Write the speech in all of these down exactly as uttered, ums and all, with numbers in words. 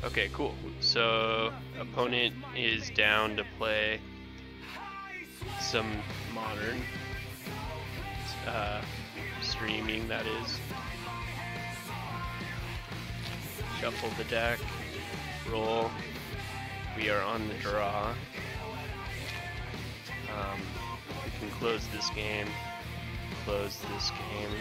Okay, cool. So opponent is down to play some modern uh, streaming, that is. Shuffle the deck, roll. We are on the draw. Um, we can close this game, close this game,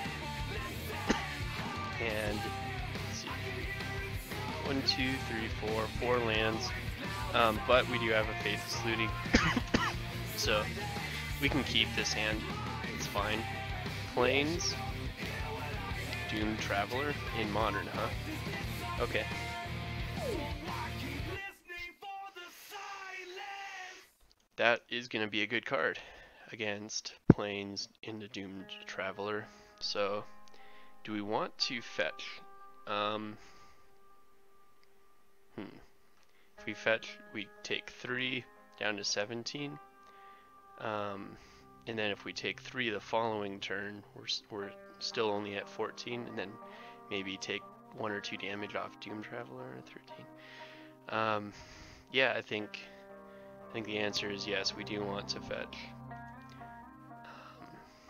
and let's see. One, two, three, four, four lands. Um, but we do have a Faithless Looting, so we can keep this hand. It's fine. Plains, Doomed Traveler in Modern, huh? Okay. That is going to be a good card against Plains into Doomed Traveler. So, do we want to fetch? Um, hmm. If we fetch, we take three down to seventeen. Um, and then if we take three the following turn, we're, we're still only at fourteen, and then maybe take one or two damage off Doom Traveler at thirteen. Um, yeah, I think I think the answer is yes. We do want to fetch. Um,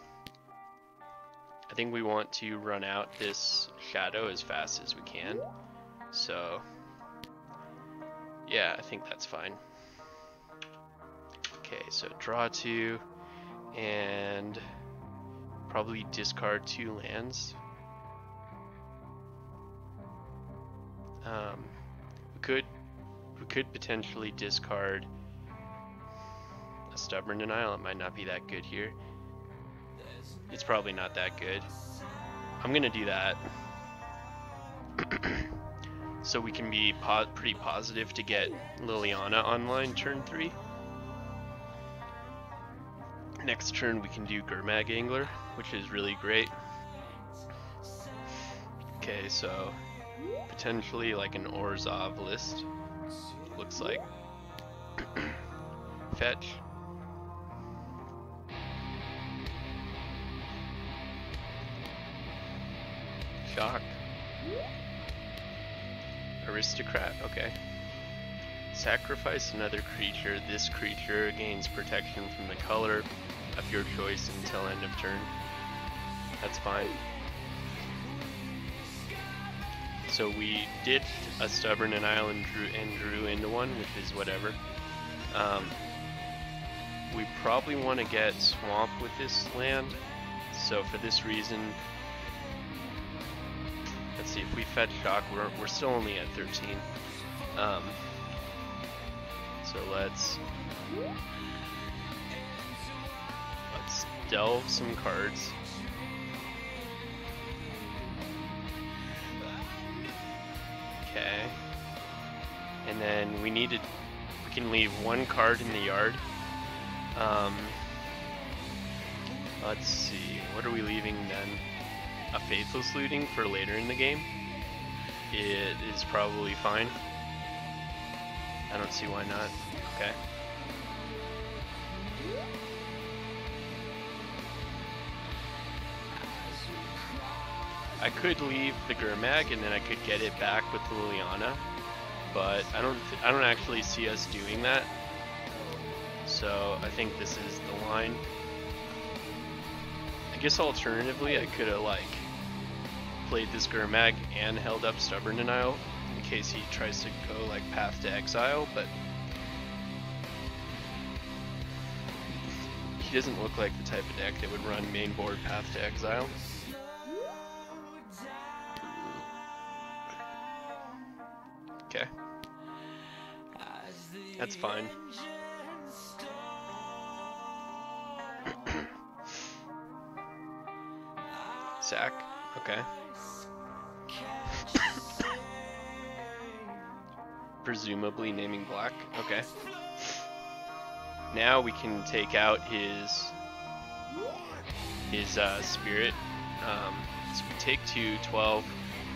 I think we want to run out this shadow as fast as we can. So yeah, I think that's fine. Okay, so draw two and probably discard two lands. Um, we could we could potentially discard a Stubborn Denial. It might not be that good here. It's probably not that good. I'm gonna do that so we can be po pretty positive to get Liliana online turn three. Next turn we can do Gurmag Angler, which is really great. Okay, so potentially like an Orzhov list, looks like. Fetch. Shock. Aristocrat, okay. Sacrifice another creature. This creature gains protection from the color of your choice until end of turn. That's fine. So we ditched a Stubborn Denial and drew, and drew into one, which is whatever. Um, we probably want to get Swamp with this land. So for this reason, let's see, if we fetch Shock, we're, we're still only at thirteen. Um, so let's let's delve some cards. Okay, and then we need to, we can leave one card in the yard. Um, let's see, what are we leaving then? A Faithless Looting for later in the game. It is probably fine. I don't see why not. Okay. I could leave the Gurmag and then I could get it back with Liliana, but I don't th I don't actually see us doing that. So I think this is the line. I guess alternatively I could have like played this Gurmag and held up Stubborn Denial in case he tries to go like Path to Exile, but he doesn't look like the type of deck that would run main board Path to Exile. Okay. That's fine. Sack. Okay. Presumably naming black. Okay. Now we can take out his his uh, spirit. Um, so we take two, twelve.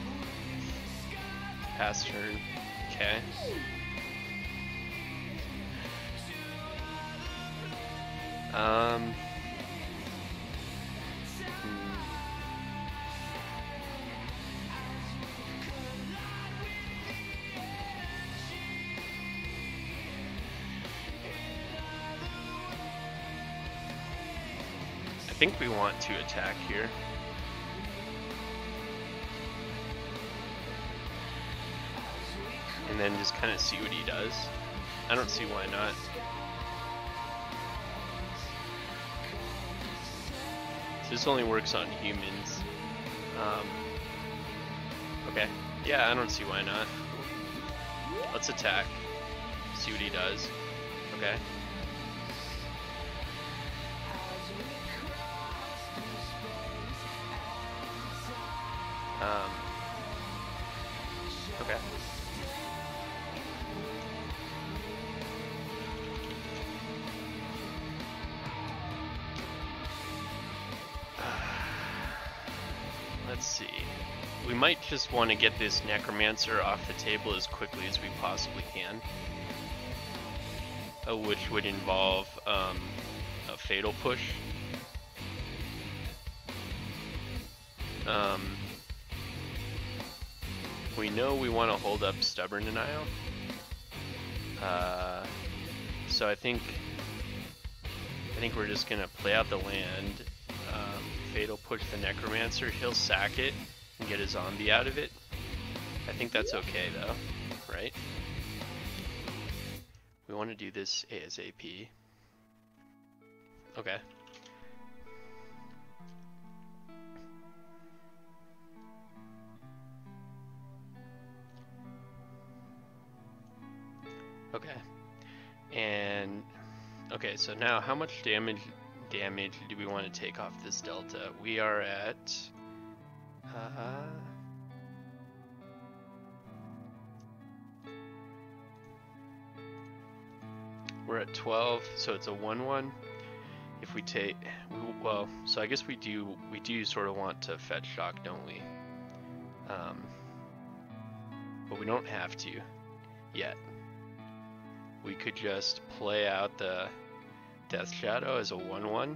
Pass turn. Okay. Um. hmm. think we want to attack here. And then just kind of see what he does. I don't see why not. So this only works on humans. Um, okay. Yeah, I don't see why not. Let's attack. See what he does. Okay. Um, okay. Let's see. We might just want to get this Necromancer off the table as quickly as we possibly can. Uh, which would involve um, a Fatal Push. Um, we know we want to hold up Stubborn Denial. Uh, so I think I think we're just gonna play out the land. Um, Fatal Push the Necromancer. He'll sack it and get a zombie out of it. I think that's okay though, right? We want to do this ASAP. Okay. Okay. And okay, so now how much damage damage do we want to take off this delta? We are at uh we're at twelve, so it's a one one. If we take, well, so I guess we do we do sort of want to fetch shock, don't we? Um, but we don't have to yet. We could just play out the Death Shadow as a one one,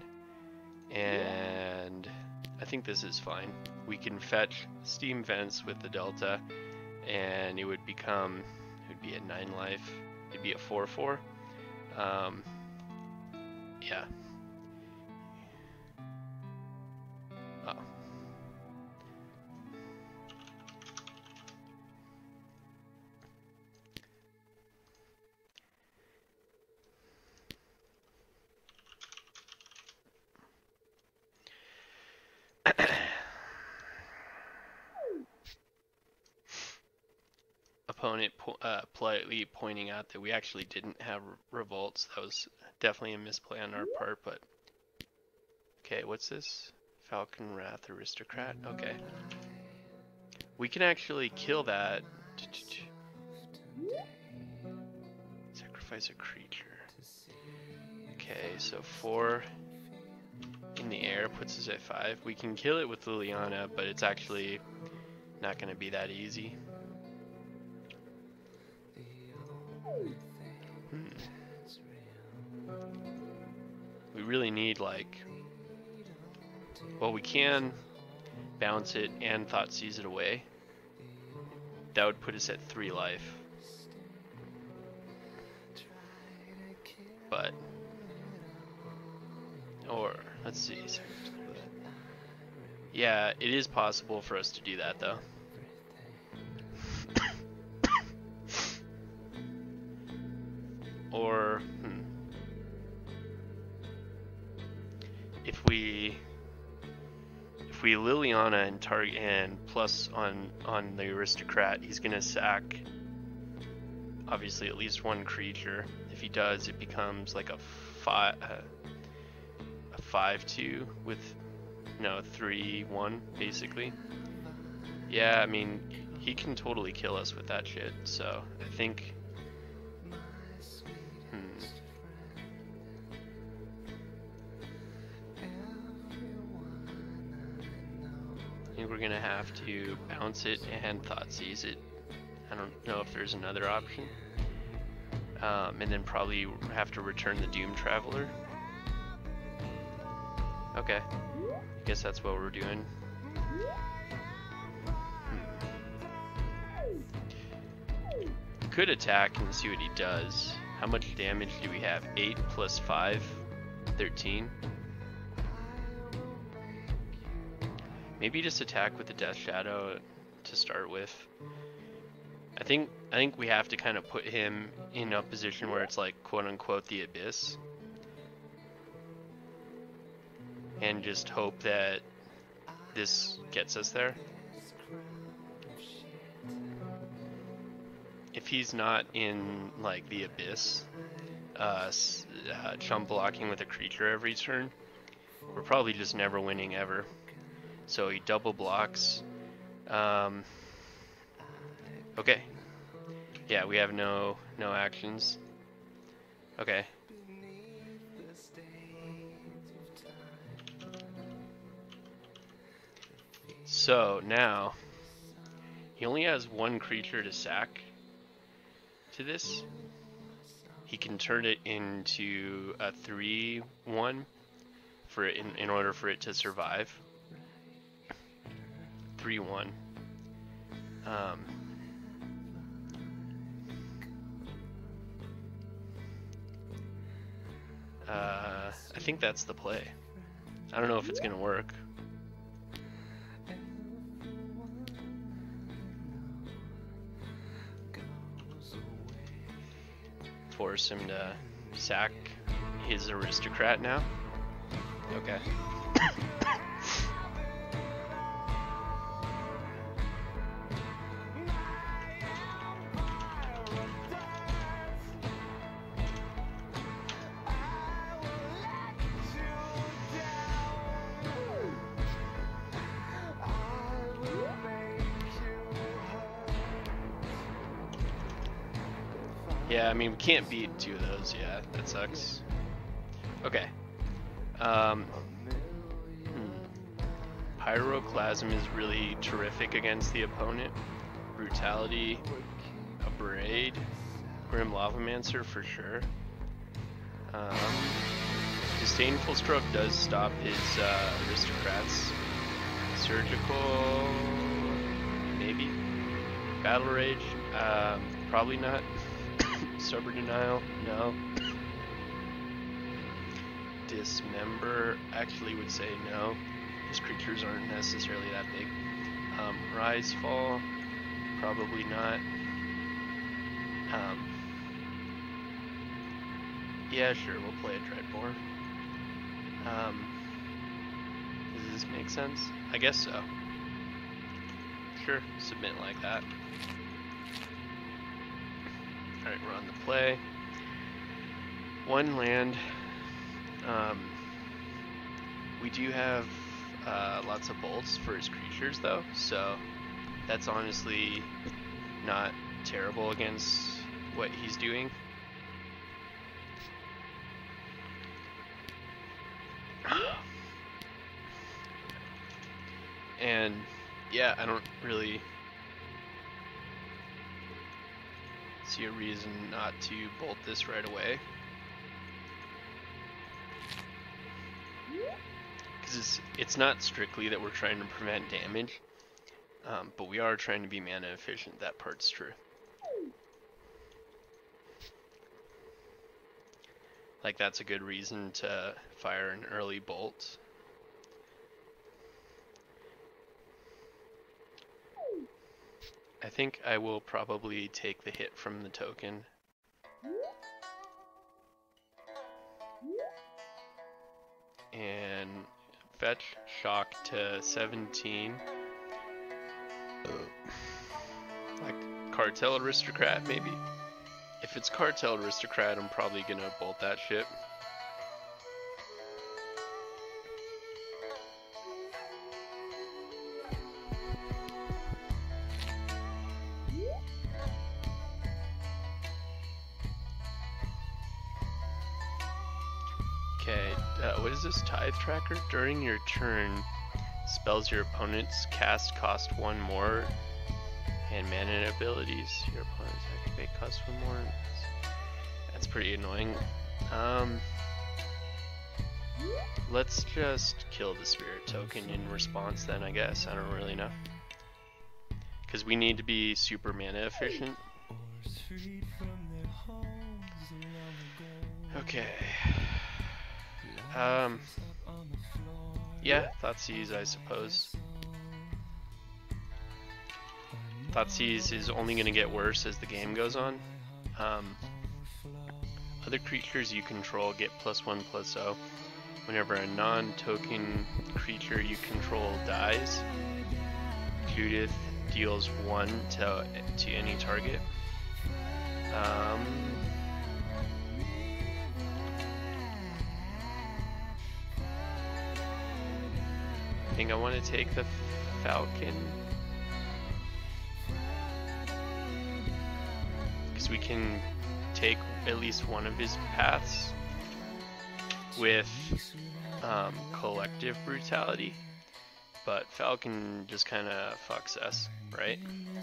and I think this is fine. We can fetch Steam Vents with the Delta, and it would become, it would be at nine life. It'd be a four four. Um, yeah. Oh. Opponent po uh, politely pointing out that we actually didn't have revolts. That was definitely a misplay on our part, but okay, what's this? Falcon Wrath Aristocrat. Okay, we can actually kill that. Sacrifice a creature. Okay, so four in the air puts us at five. We can kill it with Liliana, but it's actually not going to be that easy. Hmm. We really need, like, well, we can bounce it and Thought Seize it away. That would put us at three life. But, or, let's see. Yeah, it is possible for us to do that, though. Or, hmm. If we, if we Liliana and target and plus on on the Aristocrat, he's gonna sack obviously at least one creature. If he does, it becomes like a five, uh, a five two with no three one basically. Yeah, I mean he can totally kill us with that shit. So I think. We're gonna have to bounce it and Thought Seize it. I don't know if there's another option. Um, and then probably have to return the Doom Traveler. Okay, I guess that's what we're doing. Hmm. Could attack and see what he does. How much damage do we have? eight plus five, thirteen. Maybe just attack with the Death Shadow to start with. I think I think we have to kind of put him in a position where it's like quote unquote the Abyss. And just hope that this gets us there. If he's not in like the Abyss, uh, uh, chump blocking with a creature every turn, we're probably just never winning ever. So he double blocks. Um, okay. Yeah, we have no no actions. Okay. So now he only has one creature to sack to this. He can turn it into a three one for it in, in order for it to survive. three one. Um, uh, I think that's the play. I don't know if it's gonna work. Force him to sack his aristocrat now. Okay. Yeah, I mean, we can't beat two of those. Yeah, that sucks. Okay. Um, hmm. Pyroclasm is really terrific against the opponent. Brutality, Abrade, Grim Lavamancer for sure. Um, Disdainful Stroke does stop his uh, aristocrats. Surgical, maybe. Battle Rage, um, probably not. Sober Denial, no. Dismember, actually would say no. His creatures aren't necessarily that big. Um, Rise Fall, probably not. Um, yeah, sure, we'll play a Dreadbore. Um, does this make sense? I guess so. Sure, submit like that. Alright, we're on the play. One land. Um, we do have uh, lots of bolts for his creatures though, so that's honestly not terrible against what he's doing. And yeah, I don't really see a reason not to bolt this right away. Because it's, it's not strictly that we're trying to prevent damage, um, but we are trying to be mana efficient. That part's true. Like, that's a good reason to fire an early bolt. I think I will probably take the hit from the token. And fetch shock to seventeen. Like Cartel Aristocrat, maybe? If it's Cartel Aristocrat, I'm probably gonna bolt that shit. Okay, uh, what is this Tithe Tracker? During your turn, spells your opponents cast cost one more, and mana abilities your opponents activate cost one more. That's pretty annoying. Um, let's just kill the Spirit Token in response then, I guess. I don't really know. Because we need to be super mana efficient. Okay. Um, yeah, Thoughtseize, I suppose. Thoughtseize is only going to get worse as the game goes on. Um, other creatures you control get plus one plus zero. Whenever a non-token creature you control dies, Judith deals one to to any target. Um, I think I want to take the Falcon because we can take at least one of his paths with um, collective brutality, but Falcon just kind of fucks us, right?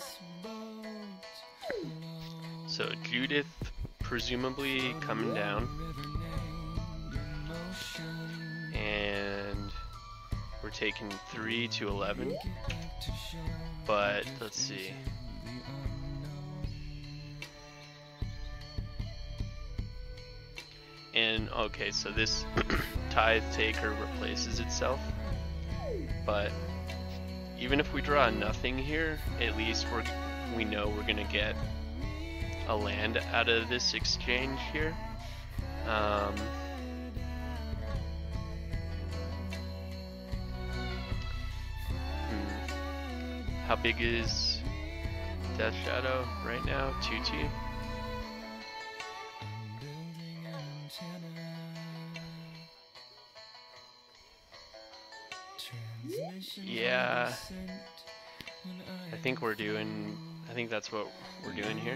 So Judith presumably coming down, and we're taking three to eleven, but let's see. And okay, so this Tithe Taker replaces itself, but even if we draw nothing here, at least we're we know we're gonna get a land out of this exchange here. Um, hmm. How big is Death Shadow right now? two two. Yeah, I think we're doing, I think that's what we're doing here.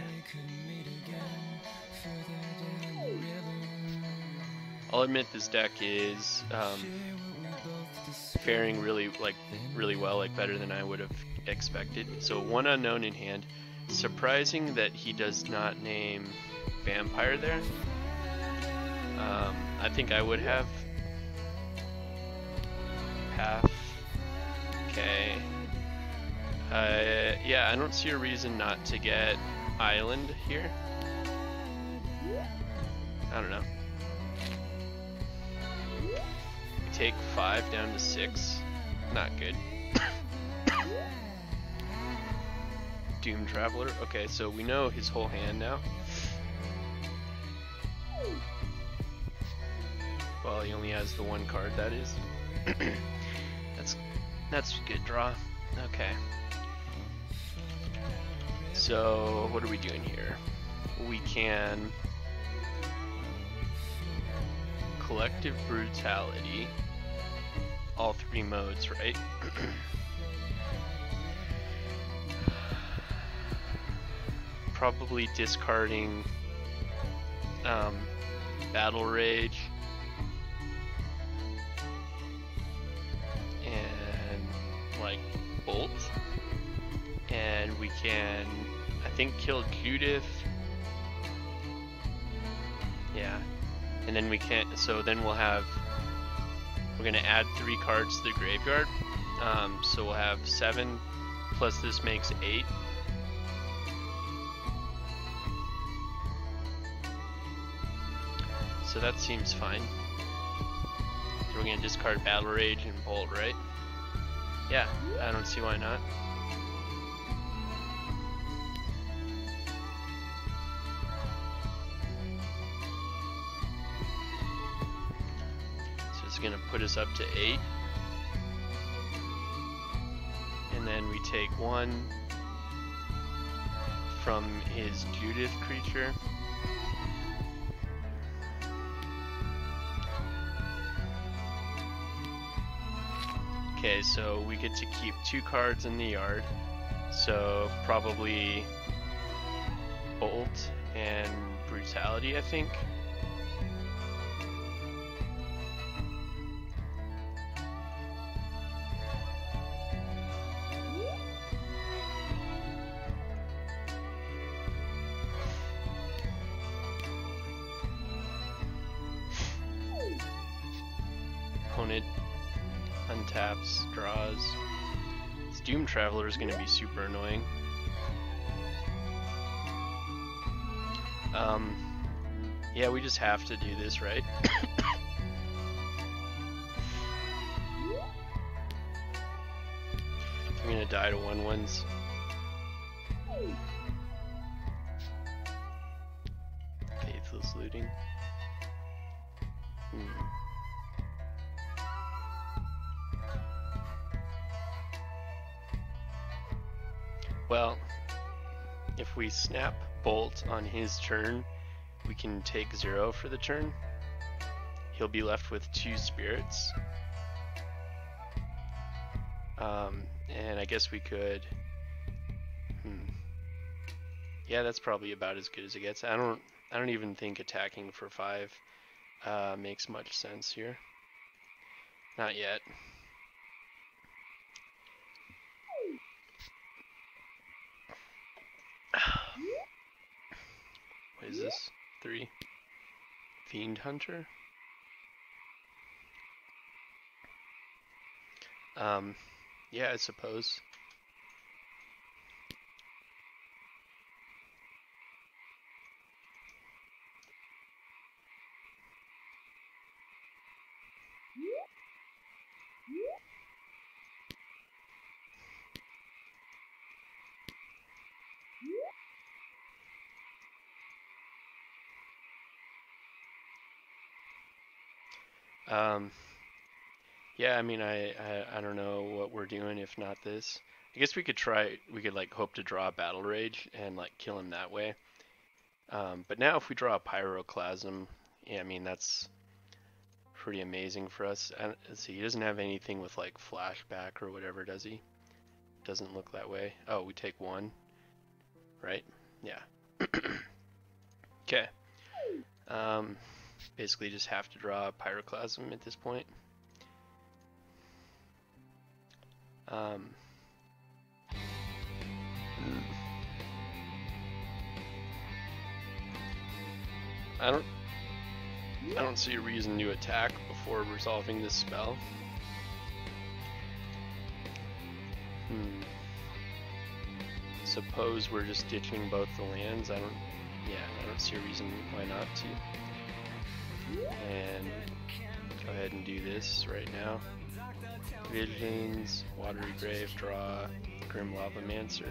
I'll admit this deck is um, faring really, like, really well, like better than I would have expected. So one unknown in hand. Surprising that he does not name Vampire there. Um, I think I would have. Path. Okay. Uh, yeah, I don't see a reason not to get Island here. I don't know. We take five down to six. Not good. Doom Traveler. Okay, so we know his whole hand now. Well, he only has the one card, that is. That's that's a good draw. Okay. So what are we doing here? We can Collective Brutality. All three modes, right? Probably discarding um, Battle Rage. Like Bolt, and we can, I think, kill Judith. Yeah, and then we can't. So then we'll have. We're gonna add three cards to the graveyard. Um, so we'll have seven, plus this makes eight. So that seems fine. So we're gonna discard Battle Rage and Bolt, right? Yeah, I don't see why not. So it's gonna put us up to eight. And then we take one from his Judith creature. Okay, so we get to keep two cards in the yard, so probably Bolt and Brutality, I think. Opponent untaps, draws. This Doom Traveler is going to be super annoying. Um, yeah, we just have to do this, right? I'm going to die to one ones. Faithless looting. Hmm. Well, if we snap bolt on his turn, we can take zero for the turn. He'll be left with two spirits. Um, and I guess we could... Hmm. Yeah, that's probably about as good as it gets. I don't I don't even think attacking for five uh, makes much sense here. Not yet. What is this? Three? Fiend Hunter? Um, yeah, I suppose. Um, yeah, I mean, I, I, I don't know what we're doing if not this. I guess we could try, we could like hope to draw a Battle Rage and like kill him that way. Um, but now if we draw a Pyroclasm, yeah, I mean, that's pretty amazing for us. I, let's see, he doesn't have anything with like flashback or whatever, does he? Doesn't look that way. Oh, we take one, right? Yeah. Okay. Um, basically just have to draw a Pyroclasm at this point. Um, I don't I don't see a reason to attack before resolving this spell. Hmm. Suppose we're just ditching both the lands. I don't yeah, I don't see a reason why not to. And go ahead and do this right now. Visions, Watery Grave, draw Grim Lavamancer.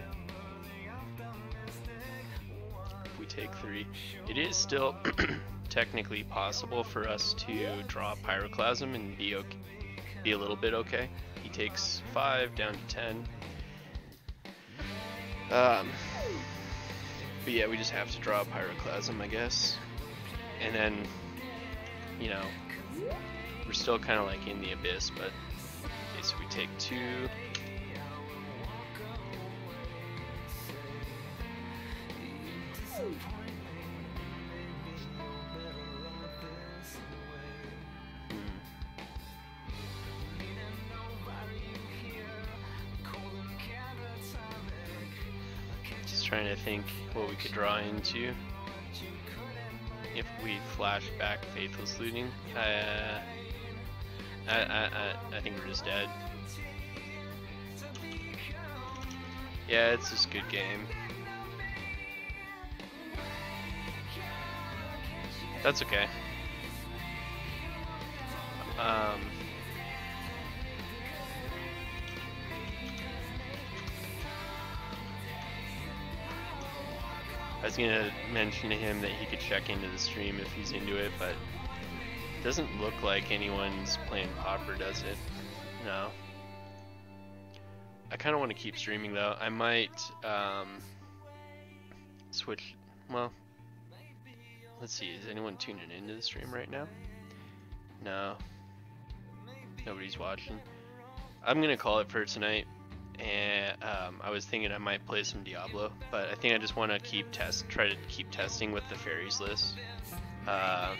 If we take three, it is still technically possible for us to draw Pyroclasm and be okay, be a little bit okay. He takes five down to ten. Um, but yeah, we just have to draw Pyroclasm, I guess. And then, you know, we're still kind of like in the abyss, but okay, so we take two. Trying to think what we could draw into if we flash back Faithless Looting. Uh, I, I, I, I think we're just dead. Yeah, it's just a good game. That's okay. Um, I was gonna mention to him that he could check into the stream if he's into it, but it doesn't look like anyone's playing Pauper, does it? No. I kind of want to keep streaming though. I might um, switch. Well, let's see. Is anyone tuning into the stream right now? No. Nobody's watching. I'm gonna call it for tonight. And um, I was thinking I might play some Diablo, but I think I just want to keep test, try to keep testing with the fairies list. Uh,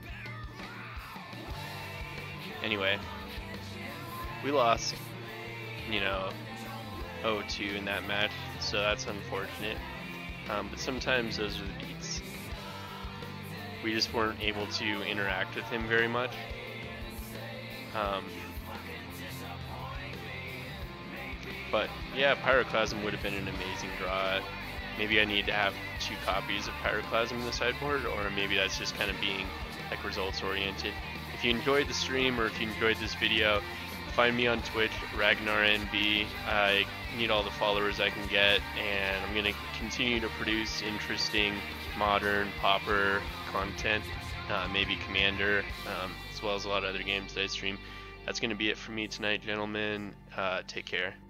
anyway, we lost, you know, oh two in that match, so that's unfortunate. Um, but sometimes those are the beats. We just weren't able to interact with him very much. Um, But yeah, Pyroclasm would have been an amazing draw. Maybe I need to have two copies of Pyroclasm in the sideboard, or maybe that's just kind of being like results oriented. If you enjoyed the stream or if you enjoyed this video, find me on Twitch, Ragnar N B. I need all the followers I can get, and I'm going to continue to produce interesting, modern, popper content, uh, maybe Commander, um, as well as a lot of other games that I stream. That's going to be it for me tonight, gentlemen. Uh, take care.